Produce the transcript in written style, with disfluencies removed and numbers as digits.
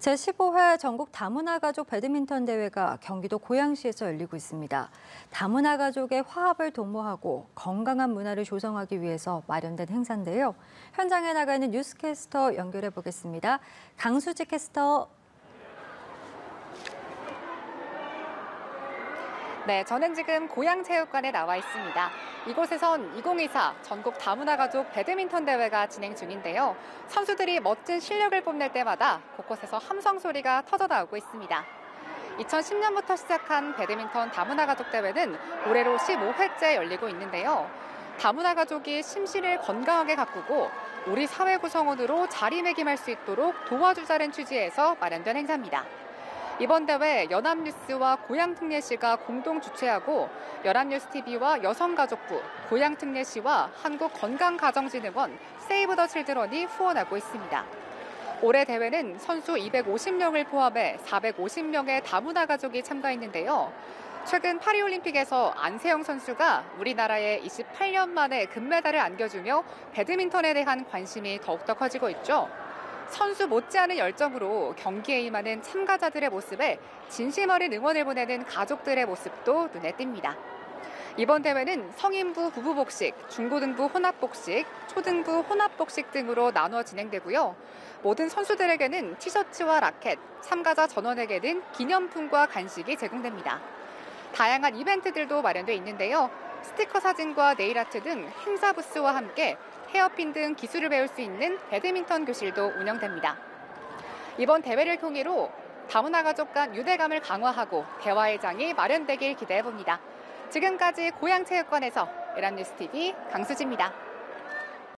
제15회 전국 다문화 가족 배드민턴 대회가 경기도 고양시에서 열리고 있습니다. 다문화 가족의 화합을 도모하고 건강한 문화를 조성하기 위해서 마련된 행사인데요. 현장에 나가 있는 뉴스캐스터 연결해 보겠습니다. 강수지 캐스터. 네, 저는 지금 고양체육관에 나와 있습니다. 이곳에선 2024 전국 다문화 가족 배드민턴 대회가 진행 중인데요. 선수들이 멋진 실력을 뽐낼 때마다 곳곳에서 함성 소리가 터져나오고 있습니다. 2010년부터 시작한 배드민턴 다문화 가족 대회는 올해로 15회째 열리고 있는데요. 다문화 가족이 심신을 건강하게 가꾸고 우리 사회 구성원으로 자리매김할 수 있도록 도와주자는 취지에서 마련된 행사입니다. 이번 대회 연합뉴스와 고양특례시가 공동 주최하고 연합뉴스TV와 여성가족부, 고양특례시와 한국건강가정진흥원, 세이브 더 칠드런이 후원하고 있습니다. 올해 대회는 선수 250명을 포함해 450명의 다문화 가족이 참가했는데요. 최근 파리올림픽에서 안세영 선수가 우리나라에 28년 만에 금메달을 안겨주며 배드민턴에 대한 관심이 더욱더 커지고 있죠. 선수 못지않은 열정으로 경기에 임하는 참가자들의 모습에 진심 어린 응원을 보내는 가족들의 모습도 눈에 띕니다. 이번 대회는 성인부 부부복식, 중고등부 혼합복식, 초등부 혼합복식 등으로 나누어 진행되고요. 모든 선수들에게는 티셔츠와 라켓, 참가자 전원에게는 기념품과 간식이 제공됩니다. 다양한 이벤트들도 마련돼 있는데요. 스티커 사진과 네일아트 등 행사 부스와 함께 헤어핀 등 기술을 배울 수 있는 배드민턴 교실도 운영됩니다. 이번 대회를 통해로 다문화 가족 간 유대감을 강화하고 대화의 장이 마련되길 기대해봅니다. 지금까지 고양체육관에서 연합뉴스TV 강수지입니다.